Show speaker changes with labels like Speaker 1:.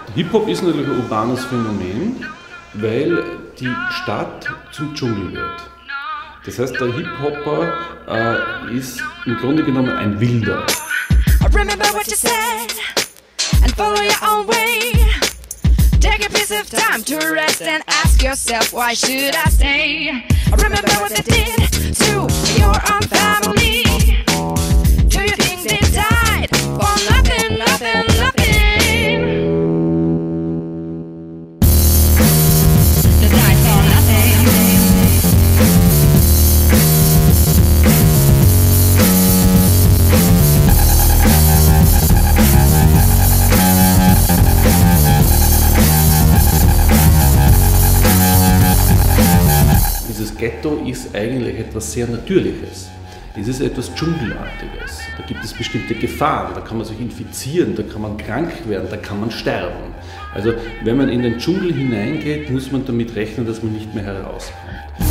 Speaker 1: Hip-Hop ist natürlich ein urbanes Phänomen, weil die Stadt zum Dschungel wird. Das heißt, der Hip-Hopper ist im Grunde genommen ein Wilder.
Speaker 2: Remember what you said and follow your own way. Take a piece of time to rest and ask yourself, why should I stay? Remember what they did to your own family. Do you think they died for nothing, nothing, nothing? They died for nothing.
Speaker 1: Dieses Ghetto ist eigentlich etwas sehr Natürliches. Es ist etwas Dschungelartiges. Da gibt es bestimmte Gefahren, da kann man sich infizieren, da kann man krank werden, da kann man sterben. Also wenn man in den Dschungel hineingeht, muss man damit rechnen, dass man nicht mehr herauskommt.